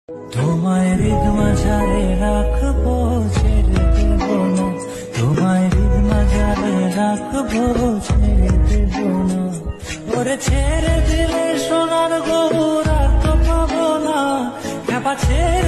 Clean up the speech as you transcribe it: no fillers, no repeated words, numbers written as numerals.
তোমায় হৃদ মাঝারে রাখবো, ছেড়ে দেব না। তোমায় হৃদ মাঝারে রাখবো, ছেড়ে দেব না। ওরে ছেড়ে দিলে সোনার গৌর আর তো পাবো না, খ্যাপা ছেড়ে